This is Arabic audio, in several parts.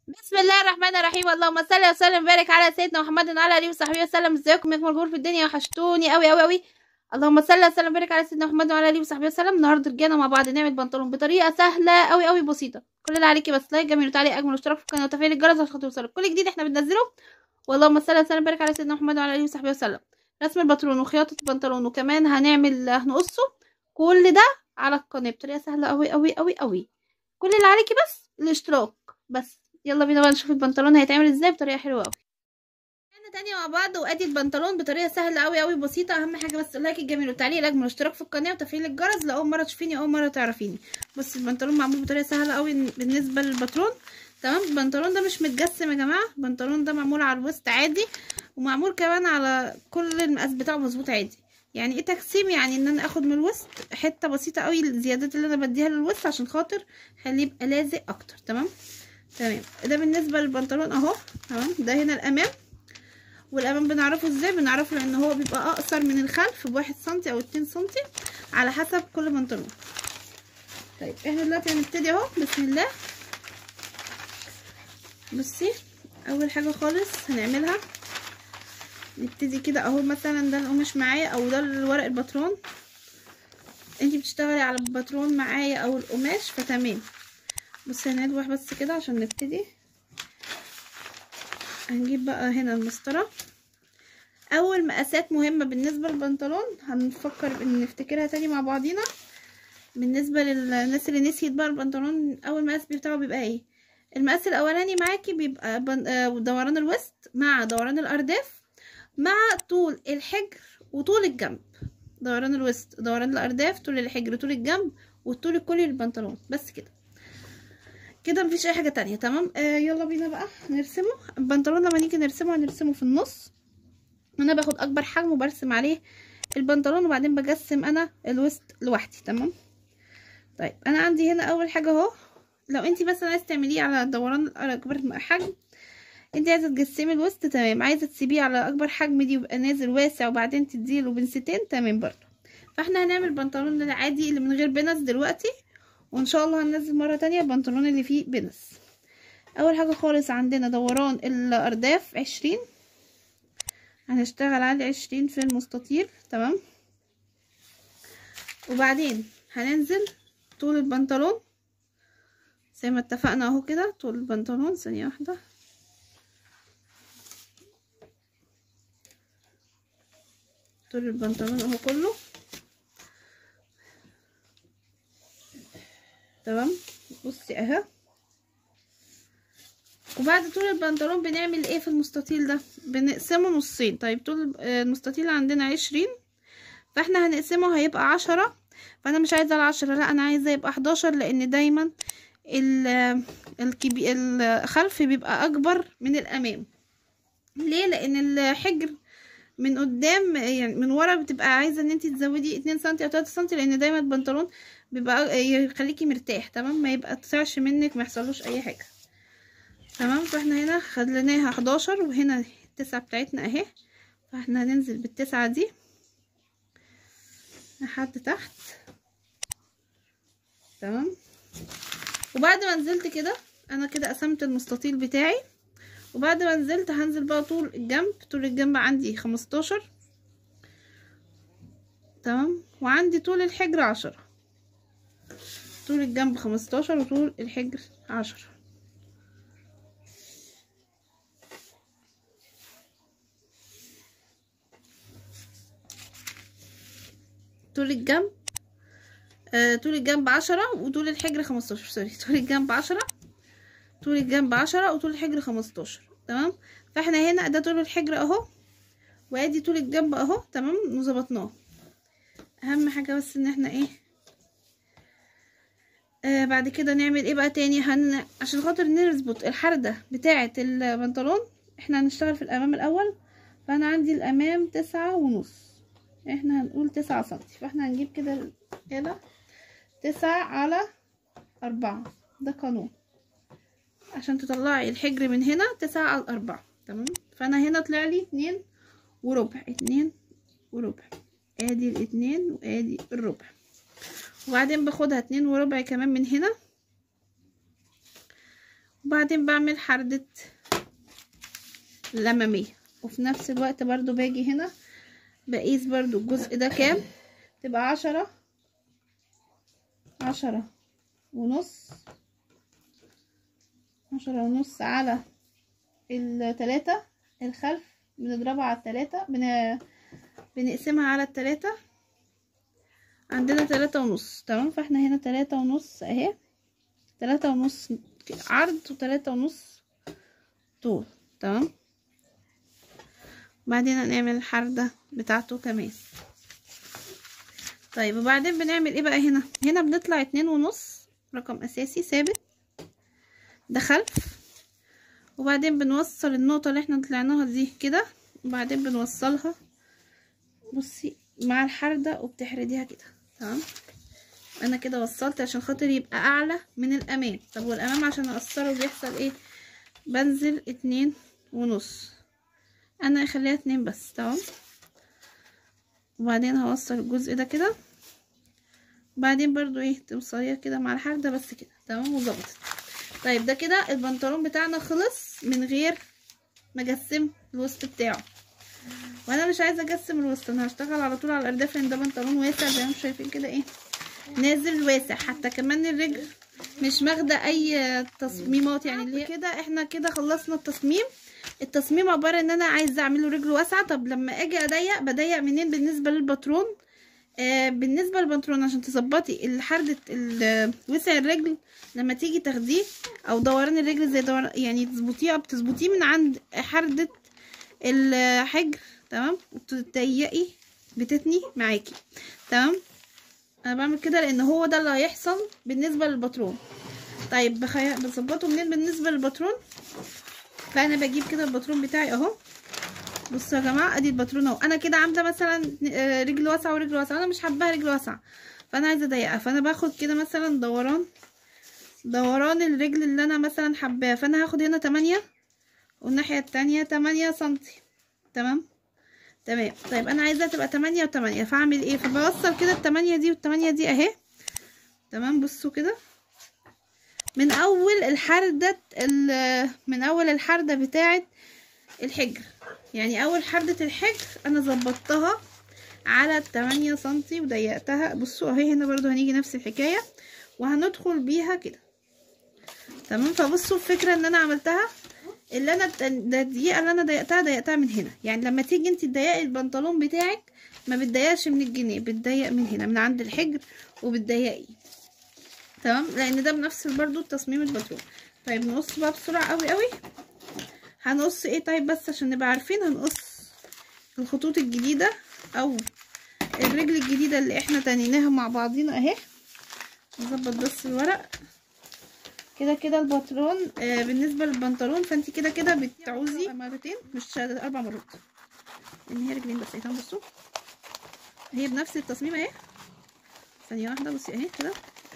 بسم الله الرحمن الرحيم. اللهم صل وسلم وبارك على سيدنا محمد وعلى اله وصحبه وسلم. ازيكم يا مجموعة في الدنيا؟ وحشتوني قوي قوي قوي. اللهم صل وسلم وبارك على سيدنا محمد وعلى اله وصحبه وسلم. النهارده رجعنا مع بعض نعمل بنطلون بطريقه سهله قوي قوي بسيطه. كل اللي عليكي بس لايك جميل وتعليق اجمل واشتراك في القناه وتفعيل الجرس عشان توصلك كل جديد احنا بننزله. واللهم صل وسلم وبارك على سيدنا محمد وعلى اله وصحبه وسلم. رسم البنطلون وخياطه البنطلون وكمان هنقصه. كل ده على القناه بطريقه سهله قوي قوي قوي قوي. كل اللي عليكي بس الاشتراك بس. يلا بينا بقى نشوف البنطلون هيتعمل ازاي بطريقه حلوه قوي. احنا تانية مع بعض وادي البنطلون بطريقه سهله قوي قوي بسيطه. اهم حاجه بس اللايك الجميل والتعليق الاجمل والاشتراك في القناه وتفعيل الجرس لاول مره تشوفيني اول مره تعرفيني. بس البنطلون معمول بطريقه سهله قوي بالنسبه للباترون. تمام. البنطلون ده مش متجسم يا جماعه، البنطلون ده معمول على الوسط عادي، ومعمول كمان على كل المقاس بتاعه مظبوط عادي. يعني ايه تجسيم؟ يعني ان انا اخد من الوسط حته بسيطه قوي الزيادات اللي انا بديها للوسط عشان خاطر خليه يبقى لازق اكتر. تمام. ده بالنسبه للبنطلون اهو. تمام. ده هنا الامام، والامام بنعرفه ازاي؟ بنعرفه لان هو بيبقى اقصر من الخلف بواحد سنتي او 2 سنتي على حسب كل بنطلون. طيب احنا دلوقتي هنبتدي اهو. بسم الله. بصي، اول حاجه خالص هنعملها نبتدي كده اهو. مثلا ده القماش معايا او ده الورق الباترون، انتي بتشتغلي على الباترون معايا او القماش فتمام. بصي هنلوح بس كده عشان نبتدي. هنجيب بقى هنا المسطره. اول مقاسات مهمه بالنسبه للبنطلون هنفكر ان نفتكرها تاني مع بعضينا. بالنسبه للناس اللي نسيت بقى البنطلون، اول مقاس بتاعه بيبقى ايه؟ المقاس الاولاني معاكي بيبقى دوران الوسط مع دوران الارداف مع طول الحجر وطول الجنب. دوران الوسط، دوران الارداف، طول الحجر، طول الجنب، والطول الكلي للبنطلون. بس كده كده مفيش اي حاجه تانية. تمام. يلا بينا بقى نرسمه. البنطلون لما نيجي نرسمه هنرسمه في النص. انا باخد اكبر حجم وبرسم عليه البنطلون وبعدين بجسم انا الوسط لوحدي. تمام. طيب انا عندي هنا اول حاجه اهو. لو انتي مثلا عايزه تعمليه على دوران اكبر حجم، انتي عايزه تجسمي الوسط تمام، عايزه تسيبيه على اكبر حجم دي يبقى نازل واسع وبعدين تديله بنستين تمام برضو. فاحنا هنعمل البنطلون العادي اللي من غير بنس دلوقتي، وان شاء الله هننزل مره تانية البنطلون اللي فيه بنس. اول حاجه خالص عندنا دوران الارداف 20، هنشتغل على 20 في المستطيل. تمام. وبعدين هننزل طول البنطلون زي ما اتفقنا اهو كده. طول البنطلون ثانية واحدة. طول البنطلون اهو كله. تمام. بصي اهو. وبعد طول البنطلون بنعمل ايه في المستطيل ده؟ بنقسمه نصين. طيب طول المستطيل عندنا 20، فاحنا هنقسمه هيبقى 10. فانا مش عايزة ال10، لا انا عايزة يبقى 11، لان دايما الخلف بيبقى اكبر من الامام. ليه؟ لان الحجر من قدام يعني من ورا بتبقى عايزه ان انت تزودي 2 سم او 3 سم، لان دايما البنطلون بيبقى يخليكي مرتاح. تمام. ما يبقى تسعش منك، ما يحصلوش اي حاجه. تمام. فاحنا هنا خليناها 11 وهنا التسعة بتاعتنا اهي. فاحنا هننزل بالتسعة دي لحد تحت. تمام. وبعد ما نزلت كده انا كده قسمت المستطيل بتاعي. وبعد ما نزلت هنزل بقى طول الجنب. طول الجنب عندي 15. تمام. وعندي طول الحجر 10. طول الجنب 15 وطول الحجر 10. طول الجنب طول الجنب 10 وطول الحجر 15. سوري، طول الجنب 10. طول الجنب 10 وطول الحجر 15. تمام. فاحنا هنا ده طول الحجر اهو، وادي طول الجنب اهو. تمام. وظبطناه. اهم حاجه بس ان احنا ايه بعد كده نعمل ايه بقى تاني. عشان خاطر نظبط الحردة بتاعة البنطلون احنا هنشتغل في الامام الاول. فانا عندي الامام 9.5، احنا هنقول 9 سنتي. فاحنا هنجيب كده 9/4. ده قانون عشان تطلعي الحجر من هنا 9/4. تمام. فانا هنا طلع لي 2 وربع. 2 وربع. ادي الاتنين وادي الربع. وبعدين باخدها 2 وربع كمان من هنا. وبعدين بعمل حردة الامامية، وفي نفس الوقت برضو باجي هنا بقيس برضو الجزء ده كام، تبقى 10.5 على ال3 الخلف، بنضربها على 3 بنقسمها على 3، عندنا 3.5 تمام. فاحنا هنا 3.5 اهي، 3.5 عرض و3.5 طول تمام. بعدين هنعمل الحردة بتاعته كمان. طيب وبعدين بنعمل ايه بقى؟ هنا بنطلع 2.5 رقم اساسي ثابت، ده خلف. وبعدين بنوصل النقطة اللي احنا طلعناها دي كده، وبعدين بنوصلها بصي مع الحردة وبتحرديها كده تمام. انا كده وصلت عشان خاطر يبقى اعلى من الامام. طب والامام عشان اقصره بيحصل ايه؟ بنزل 2.5، انا اخليها 2 بس تمام. وبعدين هوصل الجزء ده كده، بعدين برضو ايه توصليها كده مع الحردة بس كده تمام وظبطت. طيب ده كده البنطلون بتاعنا خلص من غير ما اجسم الوسط بتاعه. وانا مش عايزه اجسم الوسط، انا هشتغل على طول على الارداف لان ده بنطلون واسع زي ما انتم شايفين كده ايه نازل واسع. حتى كمان الرجل مش واخده اي تصميمات، يعني اللي هي كده. احنا كده خلصنا التصميم عباره ان انا عايزه اعمله رجل واسعه. طب لما اجي اضيق بضيق منين بالنسبه للباترون؟ بالنسبه للبنطلون عشان تظبطي حردة وسع الرجل لما تيجي تاخديه، او دوران الرجل زي دوران يعني بتظبطيه من عند حردة الحجر تمام، وتضيقي بتتني معاكي تمام. انا بعمل كده لان هو ده اللي هيحصل بالنسبه للباترون. طيب بظبطه منين بالنسبه للباترون؟ فانا بجيب كده الباترون بتاعي اهو. بصوا يا جماعه ادي الباترون اهو. انا كده عامله مثلا رجل واسعه ورجل واسعه، انا مش حباها رجل واسعه فانا عايزه اضيقها، فانا باخد كده مثلا دوران الرجل اللي انا مثلا حباه. فانا هاخد هنا 8 والناحيه التانية 8 سنتي تمام. طيب انا عايزاها تبقى 8 و8، فاعمل ايه؟ فبوصل كده ال8 دي وال8 دي اهي تمام. بصوا كده من اول الحردة بتاعه الحجر، يعني اول حردة الحجر انا ظبطتها على 8 سنتي وضيقتها. بصوا اهي هنا برضو هنيجي نفس الحكاية وهندخل بيها كده تمام. فبصوا الفكرة ان انا عملتها اللي انا الدقيقة اللي انا ضيقتها من هنا. يعني لما تيجي انت تضيقي البنطلون بتاعك ما بتضيقش من الجنيه، بتضيق من هنا من عند الحجر وبتضيقي تمام، لان ده بنفس برضو تصميم البنطلون. طيب نقص بقى بسرعة قوي. هنقص ايه؟ طيب بس عشان نبقى عارفين هنقص الخطوط الجديدة او الرجل الجديدة اللي احنا تنيناها مع بعضينا اهي. نظبط بس الورق كده الباترون. بالنسبة للبنطلون فانت كده بتعوزي مرتين مش 4 مرات، ان هي رجلين بس اهي. بصوا هي بنفس التصميم اهي. ثانية واحدة بصي اهي كده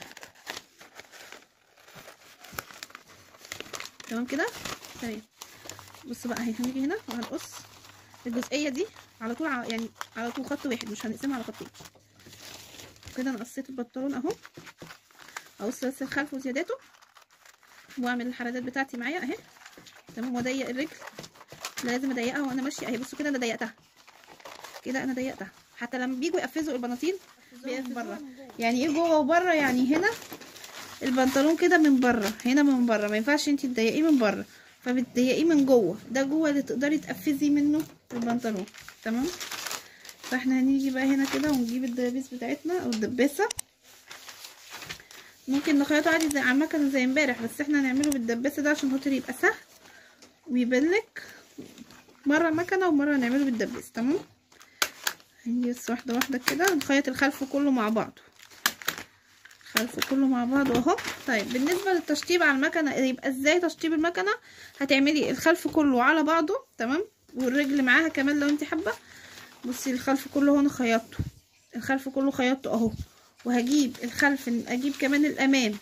تمام كده تمام. بصوا بقى اهي هنيجي هنا وهنقص الجزئية دي على طول، يعني على طول خط واحد، مش هنقسمها على خطين. كده انا قصيت البنطلون اهو، اقص بس الخلف وزياداته واعمل الحردات بتاعتي معايا اهي تمام. واضيق الرجل، لازم اضيقها وانا ماشيه اهي. بصوا كده انا ضيقتها كده، انا ضيقتها. حتى لما بيجوا يقفزوا البناطيل بيقف بره، يعني ايه جوه وبره؟ يعني هنا البنطلون كده من بره، هنا من بره، ما ينفعش انت تضيقيه من بره، فبتضيقيه من جوه. ده جوه اللي تقدري تقفزي منه البنطلون تمام. فاحنا هنيجي بقى هنا كده ونجيب الدبابيس بتاعتنا او الدباسه. ممكن نخيطه عادي زي على المكنه زي امبارح، بس احنا هنعمله بالدباسه ده عشان خاطر يبقى سهل ويبانلك. مره المكنه ومره هنعمله بالدباسه تمام. هنيجي بس واحده واحده كده نخيط الخلف كله مع بعضه، الخلف كله مع بعضه اهو. طيب بالنسبه للتشطيب على المكنه يبقى ازاي تشطيب المكنه؟ هتعملي الخلف كله على بعضه تمام، والرجل معاها كمان لو انت حابه. بصي الخلف كله هنا خيطته، الخلف كله خيطته اهو. وهجيب الخلف اجيب كمان الامام،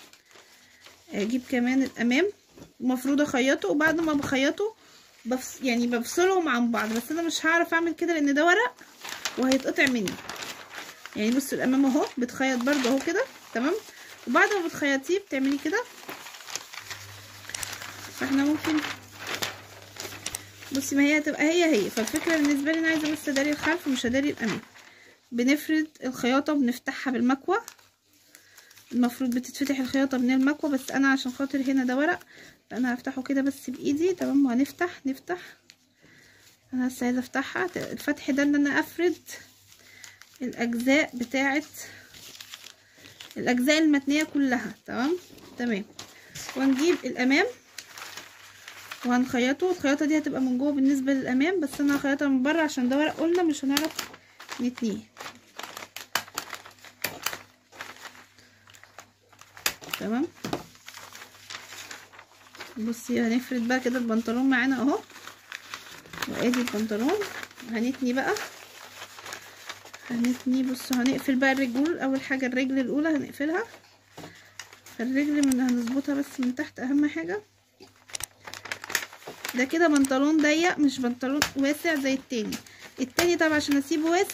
المفروض اخيطه. وبعد ما بخيطه يعني بفصلهم عن بعض، بس انا مش هعرف اعمل كده لان ده ورق وهيتقطع مني. يعني بصوا الامام اهو بتخيط برضه اهو كده تمام. وبعد ما بتخيطيه بتعملي كده فاحنا ممكن بصي ما هي هتبقى هي فالفكره بالنسبه لي انا عايزه بس اداري الخلف مش اداري الامام. بنفرد الخياطه وبنفتحها بالمكوه. المفروض بتتفتح الخياطه من المكوه، بس انا عشان خاطر هنا ده ورق فانا هفتحه كده بس بايدي. تمام، وهنفتح انا بس عايزه افتحها. الفتح ده ان انا افرد الاجزاء بتاعه الاجزاء المتنيه كلها. تمام. ونجيب الامام وهنخيطه. الخياطه دي هتبقى من جوه بالنسبه للامام، بس انا هخيطها من بره عشان ده ورق قلنا مش هنعرف نتنيه. تمام. بصي هنفرد بقى كده البنطلون معانا اهو، وادي البنطلون. هنتني بقى، بصوا هنقفل بقى الرجول. اول حاجه الرجل الاولى هنقفلها. الرجل من هنظبطها بس من تحت اهم حاجه. ده كده بنطلون ضيق مش بنطلون واسع زي التاني طبعا عشان اسيبه واسع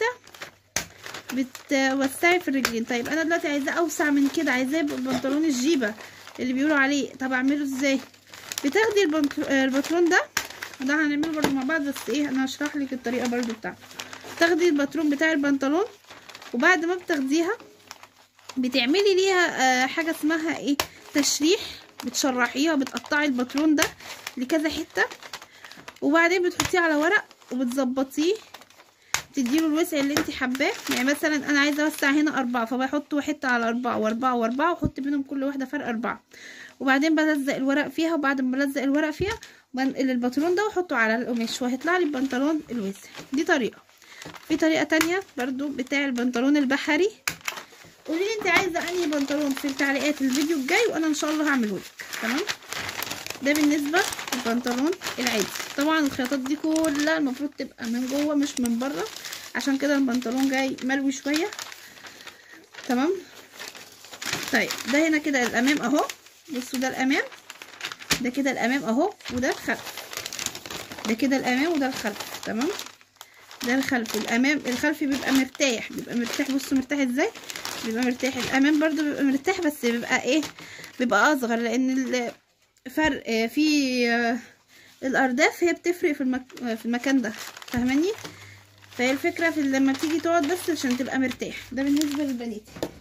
بتوسعي في الرجلين. طيب انا دلوقتي عايزاه اوسع من كده، عايزاه بنطلون الجيبه اللي بيقولوا عليه. طب اعمله ازاي؟ بتاخدي الباترون ده، وده هنعمله برضو مع بعض، بس ايه انا هشرح لك الطريقه برضو بتاعته. تاخدي الباترون بتاع البنطلون، وبعد ما بتاخديها بتعملي ليها حاجه اسمها ايه تشريح. بتشرحيها، بتقطعي الباترون ده لكذا حته، وبعدين بتحطيه على ورق وبتظبطيه تديله الوسع اللي انت حباه. يعني مثلا انا عايزه اوسع هنا 4 فبحط حته على 4 و4 و4 واحط بينهم كل واحده فرق 4، وبعدين بلزق الورق فيها. وبعد ما بلزق الورق فيها بنقل الباترون ده واحطه على القماش وهيطلع لي البنطلون الواسع. دي طريقه. في طريقه تانية برضو بتاع البنطلون البحري. قولي لي انت عايزه انهي بنطلون في التعليقات الفيديو الجاي وانا ان شاء الله هعمله لك. تمام. ده بالنسبه للبنطلون العادي. طبعا الخياطات دي كلها المفروض تبقى من جوه مش من بره، عشان كده البنطلون جاي ملوي شويه. تمام. طيب ده هنا كده الامام اهو. بصوا ده الامام، ده كده الامام اهو، وده الخلف. ده كده الامام وده الخلف. تمام. ده الخلف. الامام الخلفي بيبقى مرتاح، بصوا مرتاح ازاي. بيبقى مرتاح. الامام برضو بيبقى مرتاح، بس بيبقى ايه بيبقى اصغر، لان الفرق في الارداف هي بتفرق في المكان ده. فاهماني؟ فهي الفكره في لما تيجي تقعد بس عشان تبقى مرتاح. ده بالنسبه للبنات.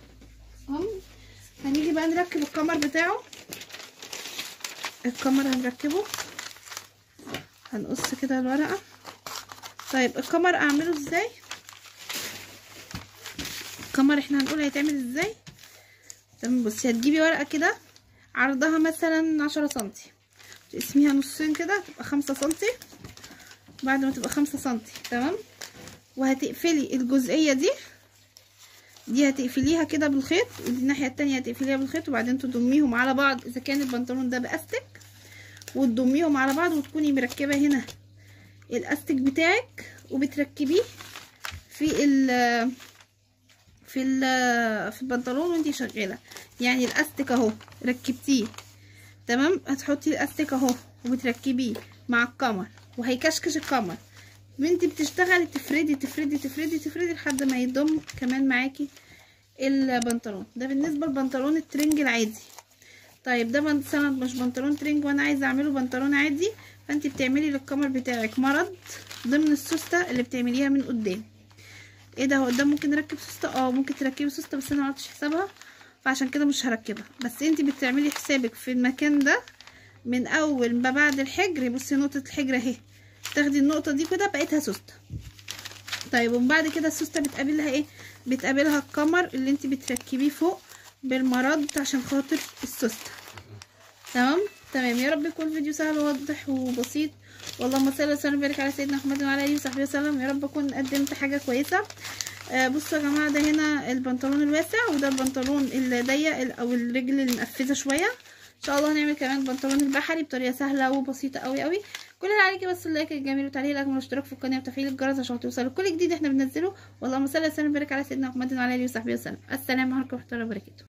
هنيجي بقى نركب الكمر بتاعه. الكمر هنركبه، هنقص كده الورقه. طيب الكمر اعمله ازاي؟ الكمر احنا هنقول هيتعمل ازاي. تمام. بصي هتجيبي ورقه كده عرضها مثلا 10 سنتي، تقسميها نصين كده تبقى 5 سنتي. بعد ما تبقى 5 سنتي تمام، وهتقفلي الجزئيه دي هتقفليها كده بالخيط، ودي الناحيه التانية هتقفليها بالخيط، وبعدين تضميهم على بعض اذا كان البنطلون ده باستك، وتضميهم على بعض، وتكوني مركبه هنا الاستك بتاعك وبتركبيه في البنطلون وانتي شغاله. يعني الاستك اهو ركبتيه تمام، هتحطي الاستك اهو وبتركبيه مع الكمر، وهيكشكش الكمر وانتي بتشتغلي تفردي لحد ما يضم كمان معاكي البنطلون. ده بالنسبه لبنطلون الترنج العادي. طيب ده مثلا مش بنطلون ترنج وانا عايزه اعمله بنطلون عادي، فانتي بتعملي للكمر بتاعك مرض ضمن السوسته اللي بتعمليها من قدام. ايه ده، هو قدام ممكن نركب سوسته؟ ممكن تركبي سوسته، بس انا معرفتش حسابها فعشان كده مش هركبها. بس انتي بتعملي حسابك في المكان ده من اول ما بعد الحجر. بصي نقطه الحجر اهي، تاخدي النقطه دي كده بقيتها سوسته. طيب ومن بعد كده السوسته بتقابلها ايه؟ بتقابلها الكمر اللي انتي بتركبيه فوق بالمرد عشان خاطر السوسته. تمام. يا رب يكون الفيديو سهل وواضح وبسيط. اللهم صل وسلم وبارك على سيدنا محمد وعلى اله وصحبه وسلم. يا رب اكون قدمت حاجه كويسه. بصوا يا جماعه، ده هنا البنطلون الواسع، وده البنطلون الضيق او الرجل المقفزه شويه. ان شاء الله هنعمل كمان البنطلون البحري بطريقه سهله وبسيطه قوي. كل اللي عليكي بس اللايك الجميل وتعليق الاجمل والاشتراك في القناه وتفعيل الجرس عشان توصلوا كل جديد احنا بننزله. اللهم صل وسلم وبارك على سيدنا محمد وعلى اله وصحبه وسلم. السلام عليكم ورحمه الله وبركاته.